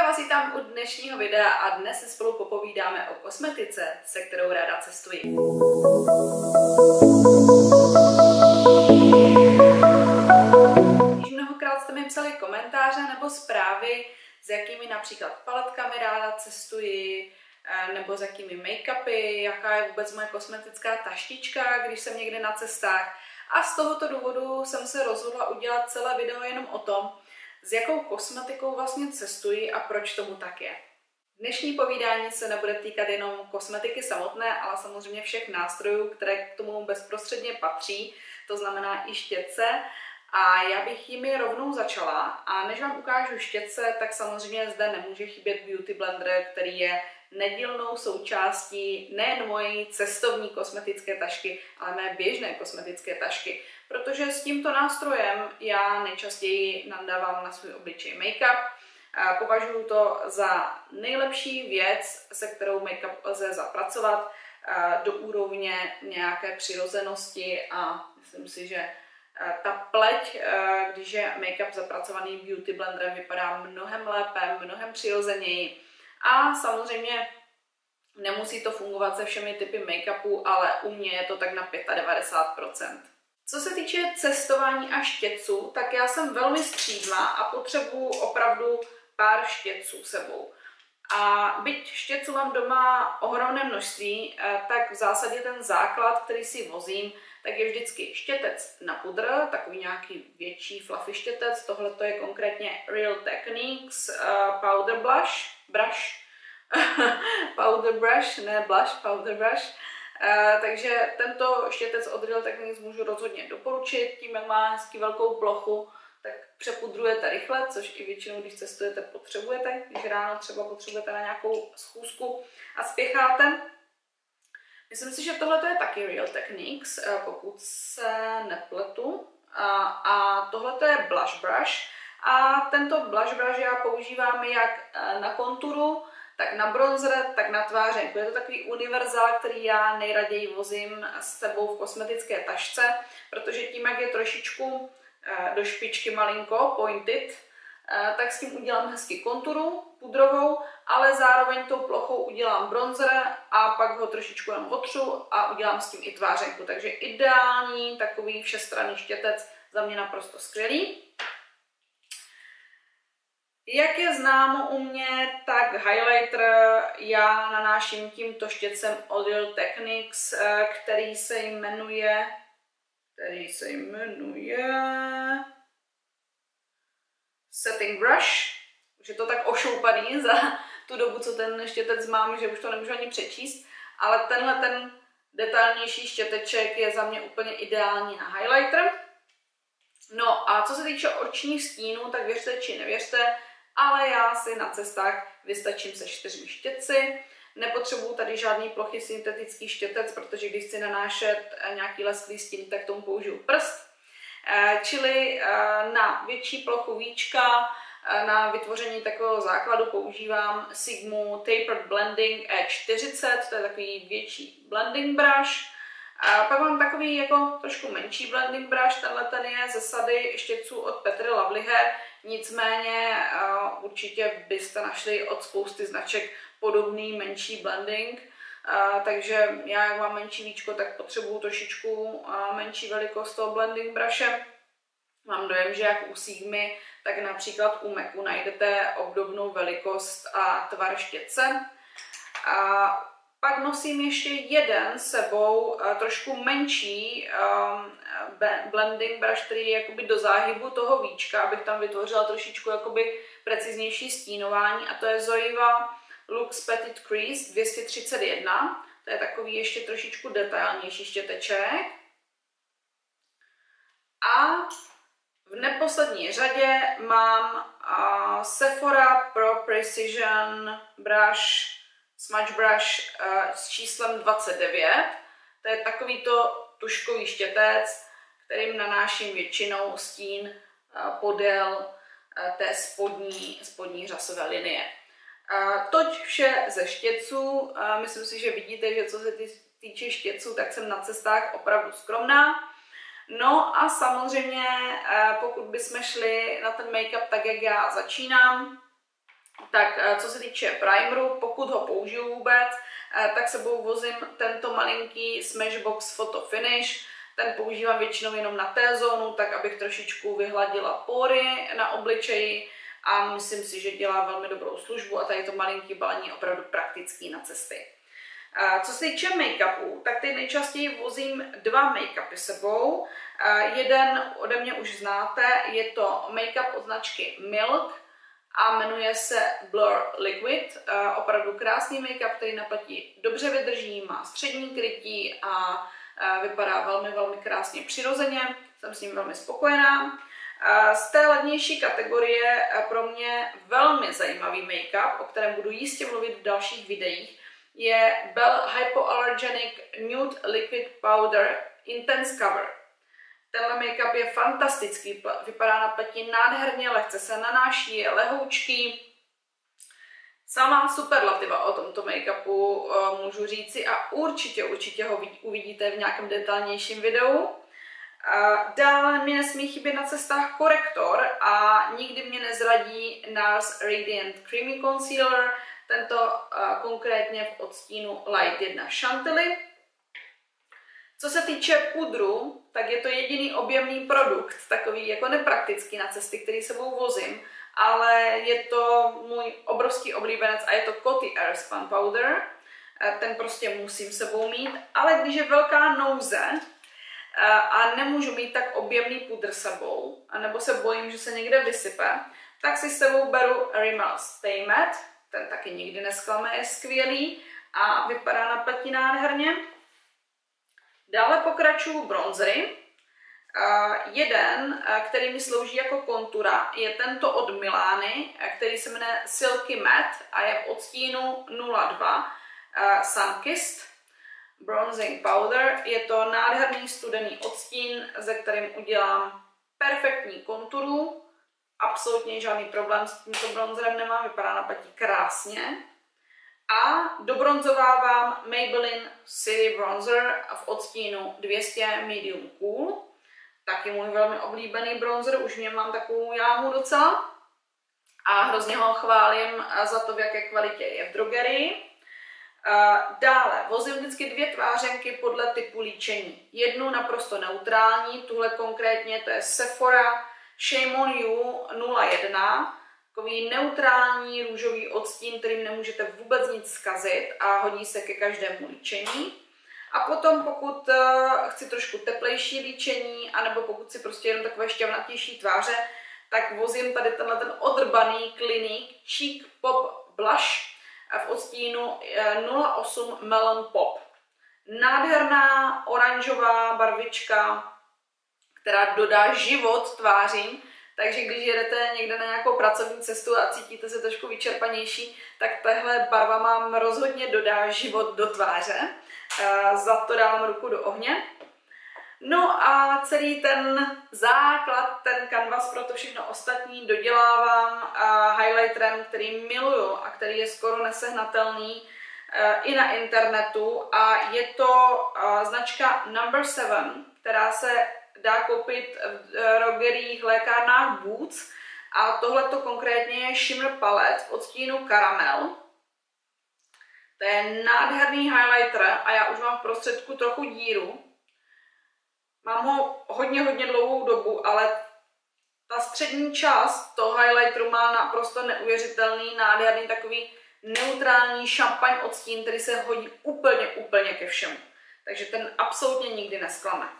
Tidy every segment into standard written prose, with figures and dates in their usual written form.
vás vítám u dnešního videa a dnes si spolu popovídáme o kosmetice, se kterou ráda cestuji. Již mnohokrát jste mi psali komentáře nebo zprávy, s jakými například paletkami ráda cestuji, nebo s jakými make-upy, jaká je vůbec moje kosmetická taštička, když jsem někde na cestách. A z tohoto důvodu jsem se rozhodla udělat celé video jenom o tom, s jakou kosmetikou vlastně cestuji a proč tomu tak je. Dnešní povídání se nebude týkat jenom kosmetiky samotné, ale samozřejmě všech nástrojů, které k tomu bezprostředně patří, to znamená i štětce. A já bych jimi rovnou začala. A než vám ukážu štětce, tak samozřejmě zde nemůže chybět Beauty Blender, který je nedílnou součástí nejen mojí cestovní kosmetické tašky, ale mé běžné kosmetické tašky. Protože s tímto nástrojem já nejčastěji nadávám na svůj obličej make-up. Považuji to za nejlepší věc, se kterou make-up lze zapracovat do úrovně nějaké přirozenosti a myslím si, že ta pleť, když je make-up zapracovaný Beauty Blenderem, vypadá mnohem lépe, mnohem přirozeněji. A samozřejmě nemusí to fungovat se všemi typy make-upu, ale u mě je to tak na 95%. Co se týče cestování a štětců, tak já jsem velmi střídmá a potřebuju opravdu pár štětců sebou. A byť štětců mám doma ohromné množství, tak v zásadě ten základ, který si vozím, tak je vždycky štětec na pudr, takový nějaký větší fluffy štětec. Tohle je konkrétně Real Techniques Powder Powder brush, ne blush, powder brush. Takže tento štětec od Real Techniques můžu rozhodně doporučit. Tím, jak má hezky velkou plochu, tak přepudrujete rychle, což i většinou, když cestujete, potřebujete. Když ráno třeba potřebujete na nějakou schůzku a spěcháte. Myslím si, že tohle je taky Real Techniques, pokud se nepletu. A tohle je blush brush. A tento blush brush já používám jak na konturu, tak na bronzer, tak na tvářenku. Je to takový univerzál, který já nejraději vozím s sebou v kosmetické tašce, protože tím, jak je trošičku do špičky malinko pointed, tak s tím udělám hezky konturu pudrovou, ale zároveň tou plochou udělám bronzer a pak ho trošičku jen otřu a udělám s tím i tvářenku. Takže ideální takový všestranný štětec, za mě naprosto skvělý. Jak je známo u mě, tak highlighter já nanáším tímto štětcem od Real Techniques, který se jmenuje Setting Brush. Už je to tak ošoupaný za tu dobu, co ten štětec mám, že už to nemůžu ani přečíst, ale tenhle ten detailnější štěteček je za mě úplně ideální na highlighter. No a co se týče očních stínů, tak věřte či nevěřte, ale já si na cestách vystačím se 4 štětci. Nepotřebuju tady žádný plochý syntetický štětec, protože když chci nanášet nějaký lesklý stín, tak tomu použiju prst. Čili na větší plochu víčka, na vytvoření takového základu používám Sigmu Tapered Blending E40, to je takový větší blending brush. A pak mám takový jako trošku menší blending brush, tenhle je ze sady štětců od Petry Lovely Hair, nicméně určitě byste našli od spousty značek podobný menší blending, takže já, jak mám menší víčko, tak potřebuju trošičku menší velikost toho blending brushe. Mám dojem, že jak u Sigmy, tak například u MACu najdete obdobnou velikost a tvar štětce. Pak nosím ještě jeden sebou trošku menší blending brush, který je jakoby do záhybu toho víčka, abych tam vytvořila trošičku jakoby preciznější stínování, a to je Zoeva Lux Petit Crease 231. To je takový ještě trošičku detailnější štěteček. A v neposlední řadě mám Sephora Pro Precision Brush Smudge Brush s číslem 29. To je takovýto tuškový štětec, kterým nanáším většinou stín podél té spodní řasové linie. Toť vše ze štětců. Myslím si, že vidíte, že co se týče štětců, tak jsem na cestách opravdu skromná. No a samozřejmě, pokud bychom šli na ten make-up tak, jak já začínám, Tak co se týče primeru, pokud ho použiju vůbec, tak sebou vozím tento malinký Smashbox Photo Finish. Ten používám většinou jenom na T-zónu, tak abych trošičku vyhladila pory na obličeji a myslím si, že dělá velmi dobrou službu a tady to malinký balení je opravdu praktický na cesty. Co se týče make-upů, tak teď nejčastěji vozím dva make-upy sebou. Jeden ode mě už znáte, je to make-up od značky Milk a jmenuje se Blur Liquid. Opravdu krásný make-up, který na pleti dobře vydrží, má střední krytí a vypadá velmi, velmi krásně přirozeně. Jsem s ním velmi spokojená. Z té ladnější kategorie pro mě velmi zajímavý make-up, o kterém budu jistě mluvit v dalších videích, je Bell Hypoallergenic Nude Liquid Powder Intense Cover. Tenhle make-up je fantastický, vypadá na pleti nádherně, lehce se nanáší, je lehoučký. Samá superlativa o tomto make-upu můžu říci a určitě ho uvidíte v nějakém detailnějším videu. Dále mi nesmí chybět na cestách korektor a nikdy mě nezradí NARS Radiant Creamy Concealer, tento konkrétně v odstínu Light 1 Chantilly. Co se týče pudru, tak je to jediný objemný produkt, takový jako nepraktický na cesty, který sebou vozím, ale je to můj obrovský oblíbenec a je to Coty Airspun Powder. Ten prostě musím sebou mít, ale když je velká nouze a nemůžu mít tak objemný pudr sebou, anebo se bojím, že se někde vysype, tak si sebou beru Rimmel Stay Matte, ten taky nikdy nesklame, je skvělý a vypadá na pleti nádherně. Dále pokračuju bronzery. Jeden, který mi slouží jako kontura, je tento od Milány, který se jmenuje Silky Matte a je v odstínu 02 Sunkissed Bronzing Powder. Je to nádherný studený odstín, ze kterým udělám perfektní konturu. Absolutně žádný problém s tímto bronzerem nemám, vypadá na pleti krásně. A dobronzovávám Maybelline City Bronzer v odstínu 200 Medium Cool. Taky můj velmi oblíbený bronzer, už mě mám takovou jámu docela. A hrozně ho chválím za to, v jaké kvalitě je v drogerii. Dále vozím vždycky dvě tvářenky podle typu líčení. Jednu naprosto neutrální, tuhle konkrétně to je Sephora Shame on You 01. Takový neutrální růžový odstín, kterým nemůžete vůbec nic zkazit a hodí se ke každému líčení. A potom pokud chci trošku teplejší líčení, anebo pokud si prostě jenom takové šťavnatější tváře, tak vozím tady tenhle ten odrbaný Clinique Cheek Pop Blush v odstínu 08 Melon Pop. Nádherná oranžová barvička, která dodá život tvářím. Takže když jedete někde na nějakou pracovní cestu a cítíte se trošku vyčerpanější, tak tahle barva vám rozhodně dodá život do tváře. Za to dávám ruku do ohně. No a celý ten základ, ten kanvas pro to všechno ostatní dodělávám highlighterem, který miluju a který je skoro nesehnatelný i na internetu. A je to značka No. 7, která se dá koupit v drogeriích, lékárnách Boots. A tohleto konkrétně je Shimmer Palette v odstínu Caramel. To je nádherný highlighter a já už mám v prostředku trochu díru. Mám ho hodně dlouhou dobu, ale ta střední část toho highlighteru má naprosto neuvěřitelný, nádherný takový neutrální šampaň odstín, který se hodí úplně ke všemu. Takže ten absolutně nikdy nesklame.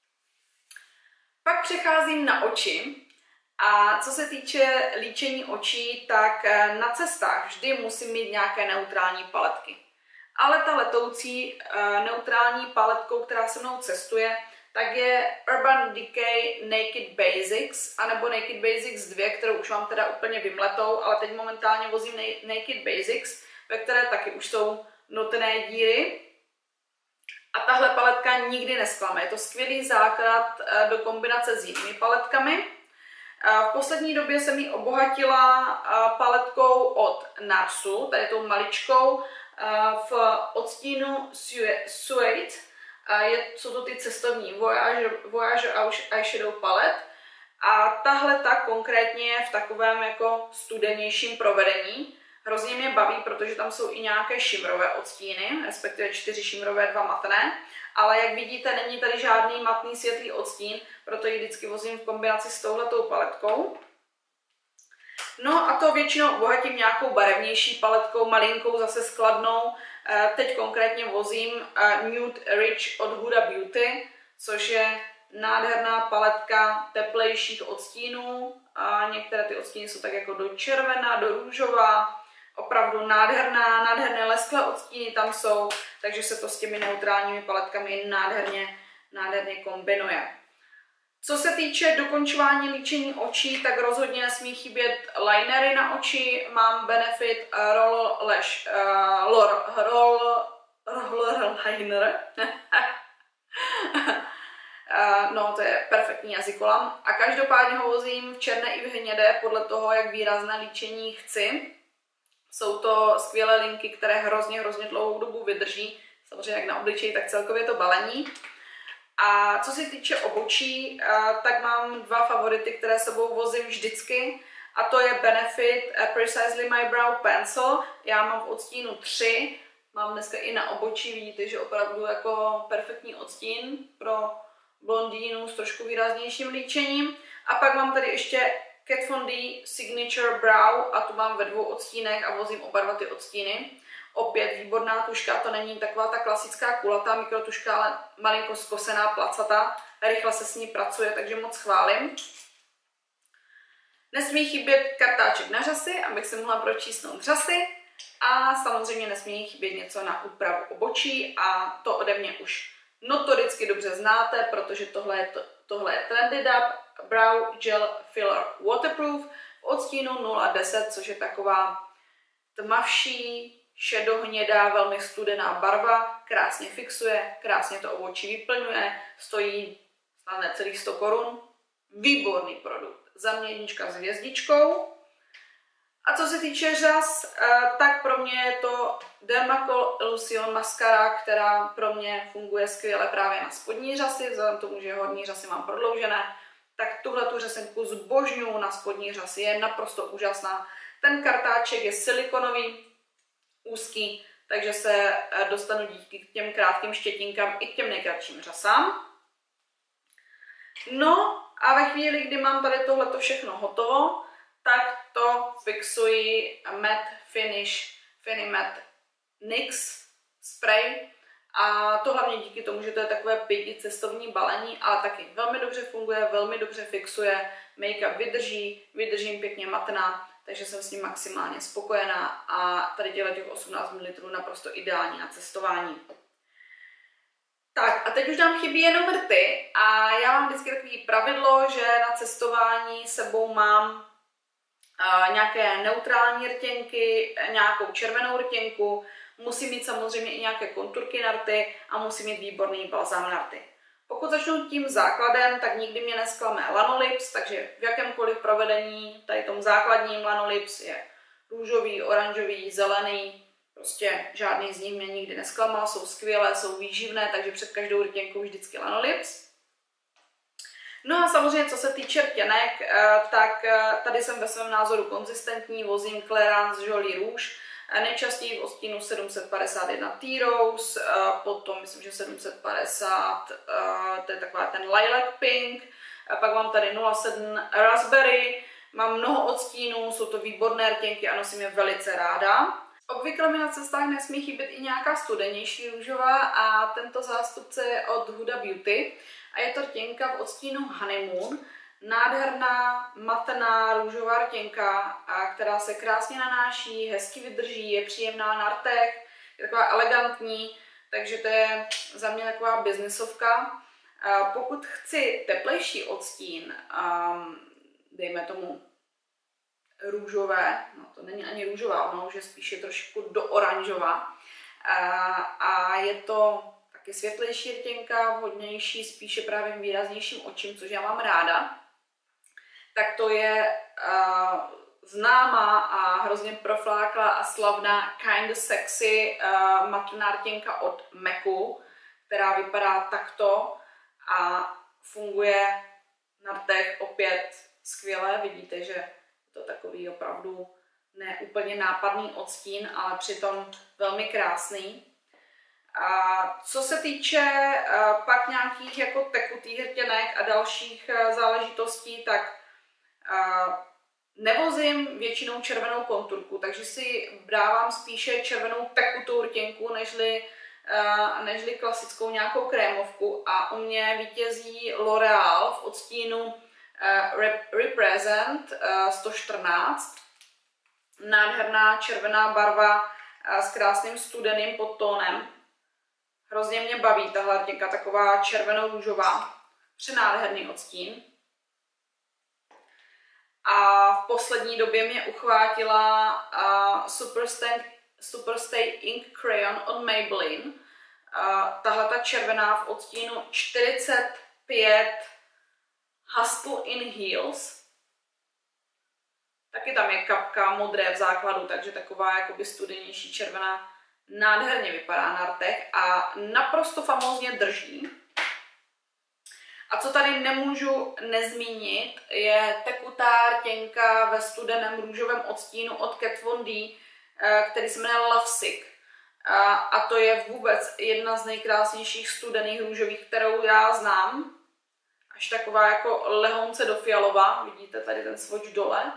Pak přecházím na oči. A co se týče líčení očí, tak na cestách vždy musím mít nějaké neutrální paletky. Ale ta letoucí neutrální paletkou, která se mnou cestuje, tak je Urban Decay Naked Basics, anebo Naked Basics 2, kterou už mám teda úplně vymletou, ale teď momentálně vozím Naked Basics, ve které taky už jsou notné díry. A tahle paletka nikdy nesklame. Je to skvělý základ do kombinace s jinými paletkami. V poslední době jsem ji obohatila paletkou od NARSu, tady tou maličkou, v odstínu Suede. Jsou to ty cestovní Voyager Eyeshadow Palette. A tahle ta konkrétně je v takovém jako studenějším provedení. Hrozně mě baví, protože tam jsou i nějaké šimrové odstíny, respektive 4 šimrové, 2 matné. Ale jak vidíte, není tady žádný matný světlý odstín, proto ji vždycky vozím v kombinaci s touhletou paletkou. No a to většinou obohatím nějakou barevnější paletkou, malinkou, zase skladnou. Teď konkrétně vozím Nude Rich od Huda Beauty, což je nádherná paletka teplejších odstínů. A některé ty odstíny jsou tak jako do červená, do růžová. Opravdu nádherné lesklé odstíny tam jsou, takže se to s těmi neutrálními paletkami nádherně kombinuje. Co se týče dokončování líčení očí, tak rozhodně nesmí chybět linery na oči. Mám Benefit Roll Liner. No, to je perfektní jazykolam. A každopádně ho vozím v černé i v hnědé podle toho, jak výrazné líčení chci. Jsou to skvělé linky, které hrozně dlouhou dobu vydrží. Samozřejmě jak na obličeji, tak celkově to balení. A co se týče obočí, tak mám 2 favority, které sebou vozím vždycky. A to je Benefit Precisely My Brow Pencil. Já mám v odstínu 3. Mám dneska i na obočí, vidíte, že opravdu jako perfektní odstín pro blondýnu s trošku výraznějším líčením. A pak mám tady ještě Kat Von D Signature Brow a tu mám ve 2 odstínech a vozím oba 2 ty odstíny. Opět výborná tuška, to není taková ta klasická kulatá mikrotuška, ale malinko zkosená, placatá. Rychle se s ní pracuje, takže moc chválím. Nesmí chybět kartáček na řasy, abych si mohla pročísnout řasy. A samozřejmě nesmí chybět něco na úpravu obočí a to ode mě už notoricky dobře znáte, protože tohle je Trendy Dab Brow Gel Filler Waterproof v odstínu 010, což je taková tmavší, šedohnědá, velmi studená barva, krásně fixuje, krásně to obočí vyplňuje, stojí snad necelých 100 korun. Výborný produkt, za mě 1 s hvězdičkou. A co se týče řas, tak pro mě je to Dermacol Illusion Mascara, která pro mě funguje skvěle právě na spodní řasy, vzhledem k tomu, že horní řasy mám prodloužené, tak tuhle tu řasenku zbožňuju na spodní řasy, je naprosto úžasná. Ten kartáček je silikonový, úzký, takže se dostanu díky těm krátkým štětinkám i k těm nejkratším řasám. No a ve chvíli, kdy mám tady tohleto všechno hotovo, tak to fixuji Matte Finish Finimatte NYX Spray. A to hlavně díky tomu, že to je takové 5 cestovní balení, ale taky velmi dobře funguje, velmi dobře fixuje, make-up vydržím pěkně matná, takže jsem s ním maximálně spokojená a tady těch 18 ml naprosto ideální na cestování. Tak a teď už nám chybí jenom rty a já mám vždycky takové pravidlo, že na cestování sebou mám nějaké neutrální rtěnky, nějakou červenou rtěnku, musím mít samozřejmě i nějaké konturky na rty a musím mít výborný balzám na rty. Pokud začnu tím základem, tak nikdy mě nesklame Lanolips, takže v jakémkoliv provedení, tady tom základním Lanolips je růžový, oranžový, zelený, prostě žádný z nich mě nikdy nesklamal, jsou skvělé, jsou výživné, takže před každou rtěnkou vždycky Lanolips. No a samozřejmě, co se týče rtěnek, tak tady jsem ve svém názoru konzistentní, vozím Clarins Jolie Rouge, nejčastěji v odstínu 751 Tea Rose, potom myslím, že 750, to je taková ten Lilac Pink, pak mám tady 07 Raspberry, mám mnoho odstínů, jsou to výborné rtěnky a nosím je velice ráda. Obvykle mi na cestách nesmí chybět i nějaká studenější růžová a tento zástupce je od Huda Beauty a je to rtěnka v odstínu Honeymoon. Nádherná, matná růžová rtěnka, která se krásně nanáší, hezky vydrží, je příjemná na rtech, je taková elegantní, takže to je za mě taková biznesovka. Pokud chci teplejší odstín, dejme tomu růžové, no to není ani růžová, ono už je spíše trošku do oranžová, a je to taky světlejší rtěnka, vhodnější spíše právě výraznějším očím, což já mám ráda, tak to je známá a hrozně profláklá a slavná Kinda Sexy matná rtěnka od MACu, která vypadá takto a funguje na rtech opět skvělé, vidíte, že je to takový opravdu ne úplně nápadný odstín, ale přitom velmi krásný. A co se týče pak nějakých jako tekutých hrtěnek a dalších záležitostí, tak nevozím většinou červenou konturku, takže si dávám spíše červenou tekutou rtěnku, nežli klasickou nějakou krémovku, a u mě vítězí L'Oreal v odstínu Represent 114. Nádherná červená barva s krásným studeným podtónem. Hrozně mě baví tahle rtěnka, taková červeno-růžová, přenádherný odstín. A v poslední době mě uchvátila Superstay Ink Crayon od Maybelline. Tahle ta červená v odstínu 45 Hustle in Heels. Taky tam je kapka modré v základu, takže taková jakoby studenější červená. Nádherně vypadá na rtech a naprosto famózně drží. A co tady nemůžu nezmínit, je tekutá rtěnka ve studeném růžovém odstínu od Kat Von D, který se jmenuje Lovesick. A to je vůbec jedna z nejkrásnějších studených růžových, kterou já znám. Až taková jako lehonce do fialova, vidíte tady ten swatch dole.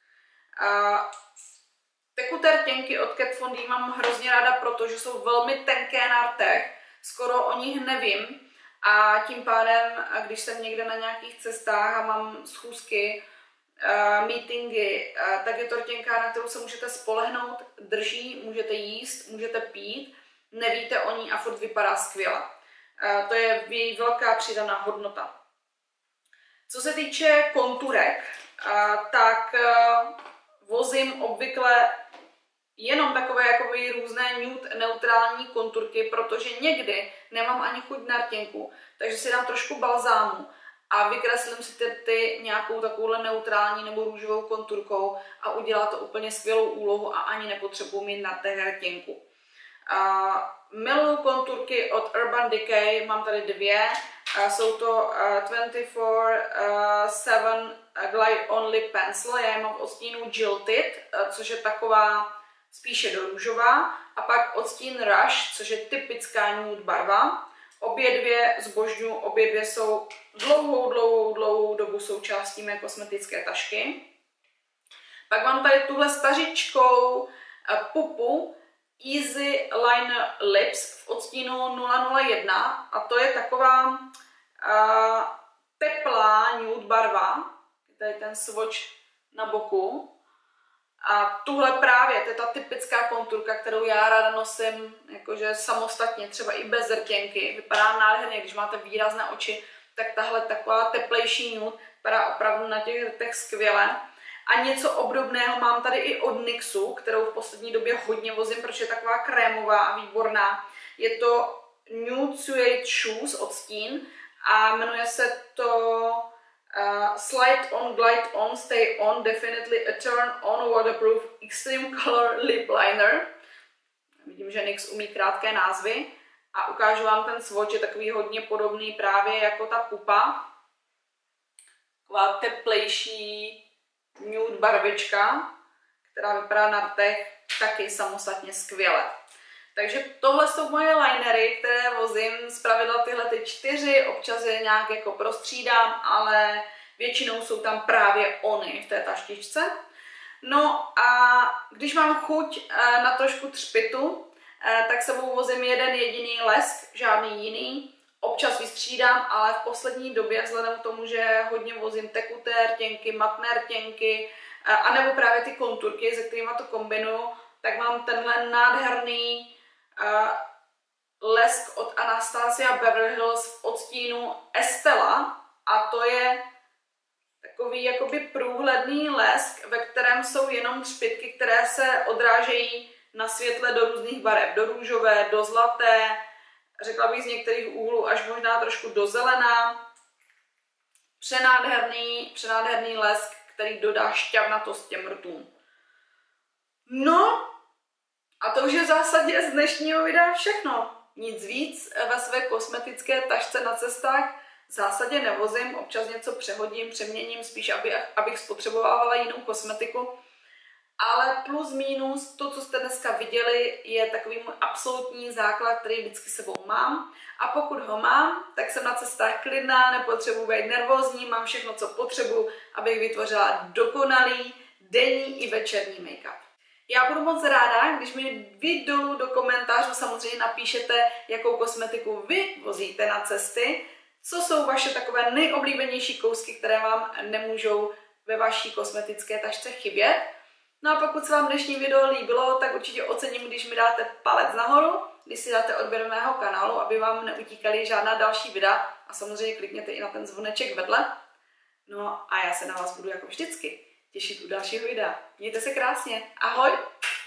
Tekuté rtěnky od Kat Von D mám hrozně ráda, protože jsou velmi tenké na rtech, skoro o nich nevím. A tím pádem, když jsem někde na nějakých cestách a mám schůzky, meetingy, tak je to rtěnka, na kterou se můžete spolehnout, drží, můžete jíst, můžete pít, nevíte o ní a furt vypadá skvěle. To je její velká přidaná hodnota. Co se týče konturek, tak vozím obvykle jenom takové jakoby různé nude neutrální konturky, protože někdy nemám ani chuť na rtěnku, takže si dám trošku balzámu a vykreslím si ty nějakou takovouhle neutrální nebo růžovou konturkou a udělá to úplně skvělou úlohu a ani nepotřebuji mít na té rtěnku. Miluju konturky od Urban Decay, mám tady dvě, jsou to 24/7 Glide Only Pencil, já je mám v odstínu Jilted, což je taková spíše do růžová, a pak odstín Rush, což je typická nude barva. Obě dvě zbožňuji, obě dvě jsou dlouhou dobu součástí mé kosmetické tašky. Pak mám tady tuhle stařičkou pupu Easy Liner Lips v odstínu 001 a to je taková teplá nude barva. Tady ten swatch na boku. A tuhle právě, to je ta typická konturka, kterou já ráda nosím jakože samostatně, třeba i bez rtěnky. Vypadá nádherně, když máte výrazné oči, tak tahle taková teplejší nude vypadá opravdu na těch rtech skvěle. A něco obdobného mám tady i od NYXu, kterou v poslední době hodně vozím, protože je taková krémová a výborná. Je to Nude Suede Shoes odstín a jmenuje se to Slide on, Glide on, Stay on, Definitely a Turn on Waterproof Extreme Color Lip Liner. Vidím, že NYX umí krátké názvy a ukážu vám ten swatch, je takový hodně podobný právě jako ta pupa. Taková teplejší nude barvička, která vypadá na rtech taky samostatně skvěle. Takže tohle jsou moje linery, které vozím, zpravidla tyhle ty 4, občas je nějak jako prostřídám, ale většinou jsou tam právě ony v té taštičce. No a když mám chuť na trošku třpitu, tak sebou vozím jeden jediný lesk, žádný jiný. Občas vystřídám, ale v poslední době, vzhledem k tomu, že hodně vozím tekuté rtěnky, matné rtěnky, anebo právě ty konturky, se kterými to kombinuju, tak mám tenhle nádherný lesk od Anastasia Beverly Hills v odstínu Estella a to je takový jakoby průhledný lesk, ve kterém jsou jenom třpytky, které se odrážejí na světle do různých barev, do růžové, do zlaté, řekla bych z některých úhlů až možná trošku do zelená. Přenádherný lesk, který dodá šťavnatost těm rtům. No, a to už je v zásadě z dnešního videa všechno. Nic víc ve své kosmetické tašce na cestách v zásadě nevozím, občas něco přehodím, přeměním, spíš abych spotřebovávala jinou kosmetiku. Ale plus minus, to, co jste dneska viděli, je takový můj absolutní základ, který vždycky sebou mám. A pokud ho mám, tak jsem na cestách klidná, nepotřebuji být nervózní, mám všechno, co potřebuji, abych vytvořila dokonalý denní i večerní make-up. Já budu moc ráda, když mi vy dolů do komentářů samozřejmě napíšete, jakou kosmetiku vy vozíte na cesty, co jsou vaše takové nejoblíbenější kousky, které vám nemůžou ve vaší kosmetické tašce chybět. No a pokud se vám dnešní video líbilo, tak určitě ocením, když mi dáte palec nahoru, když si dáte odběr mého kanálu, aby vám neutíkaly žádná další videa a samozřejmě klikněte i na ten zvoneček vedle. No a já se na vás budu jako vždycky těšit u dalšího videa. Mějte se krásně. Ahoj!